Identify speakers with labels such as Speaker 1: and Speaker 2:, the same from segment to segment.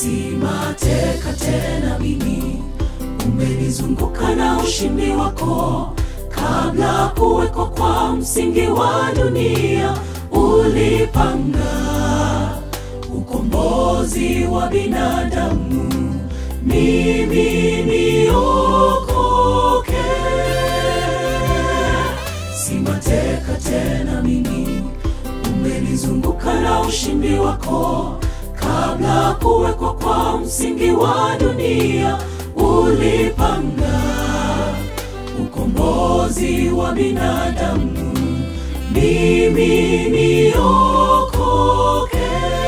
Speaker 1: Si mateka tena mimi, umenizunguka na ushindi wako. Kabla kuweko kwa msingi wa dunia, ulipanga ukombozi wa binadamu, mimi niokoke. Si mateka tena mimi, umenizunguka na ushindi wako. Kabla kuweko kwa msingi wa dunia, ulipanga ukombozi wa binadamu, mimi niokoke.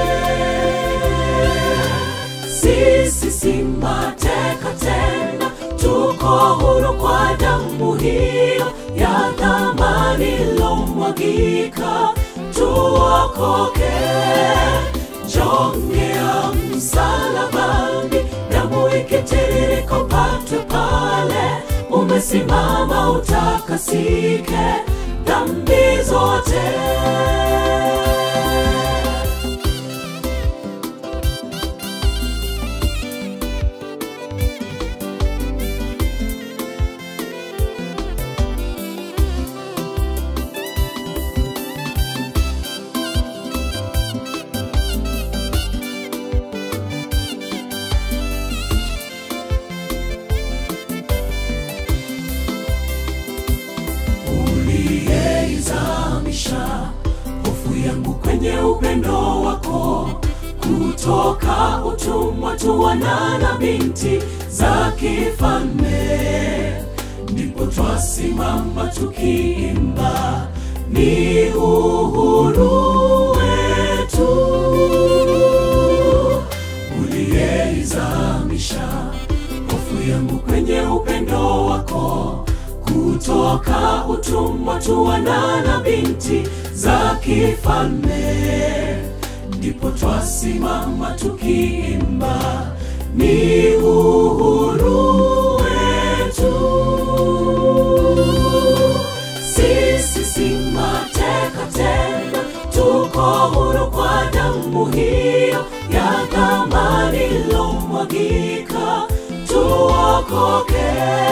Speaker 1: Sisi si mateka tena, tuko huru kwa damu hiyo ya thamani iliyomwagika, tuokoke. Jongea msalabani, damu ikitiririka upatwe pale. Umesimama utakasike dhambi zote. Hofu yangu kwenye upendo wako, kutoka utumwa tu wana na binti za kifalme. Ndipo twasimama tukiimba, ni uhuru wetu. Uliyeizamisha hofu yangu kwenye upendo wako, kutoka utumwa tu wana na binti za kifalme. Ndipo twasimama tukiimba, ni uhuru wetu. Sisi si mateka tena, tuko huru kwa damu hiyo ya thamani iliyomwagika, tuokoke.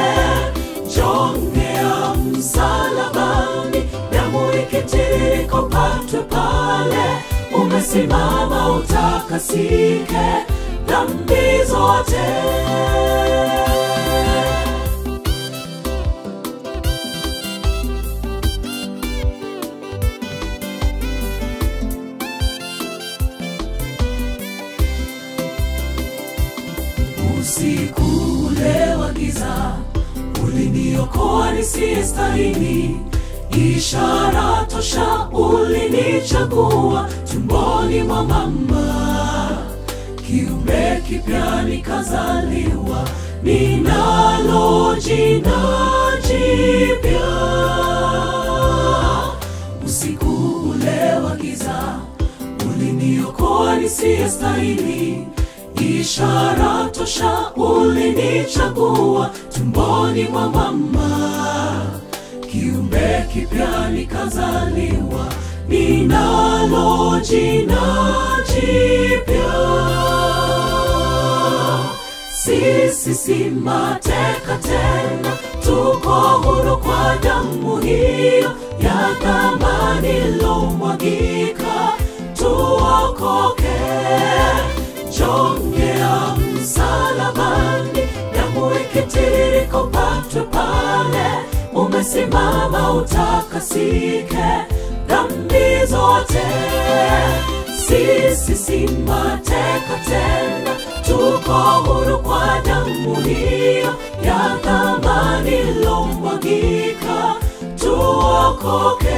Speaker 1: Jongea msalabani, damu ikitiririka upatwe pale. Umesimama utakasike dhambi zote. Usiku ule wa giza, uliniokoa nisiyestahili. Ishara tosha ulinichagua tumboni mwa mama. Kiumbe kipya nikazaliwa, ninalo jina jipya. Usiku ule wa giza, uliniokoa nisiyestahili. Ishara tosha ulinichagua tumboni mwa mama. Kiumbe kipya nikazaliwa, ninalo jina jipya. Sisi si mateka tena, tuko huru kwa damu hiyo ya thamani iliyomwagika, tuokoke. Jongea msalabani, damu ikitiririka upatwe pale. Umesimama utakasike dhambi zote. Sisi si mateka tena, tuko huru kwa damu hiyo ya thamani iliyomwagika, tuokoke.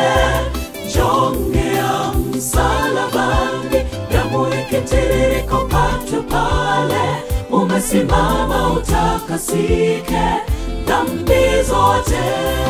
Speaker 1: Jongea msalabani, damu ikitiririka upatwe pale. Umesimama utakasike dhambi zote.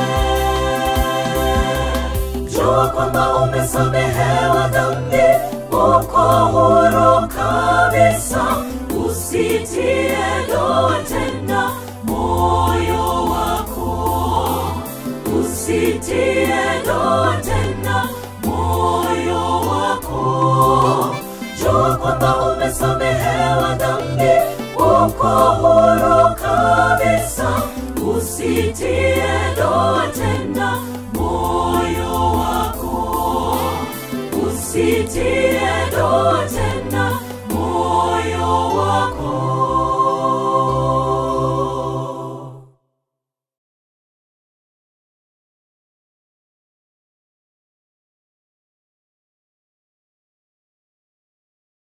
Speaker 1: Jua kwamba umesamehewa dhambi, uko huru kabisa. Usitie doa tena moyo wako, usitie doa tena moyo wako. Jua kwamba umesamehewa dhambi, uko huru kabisa. Usitie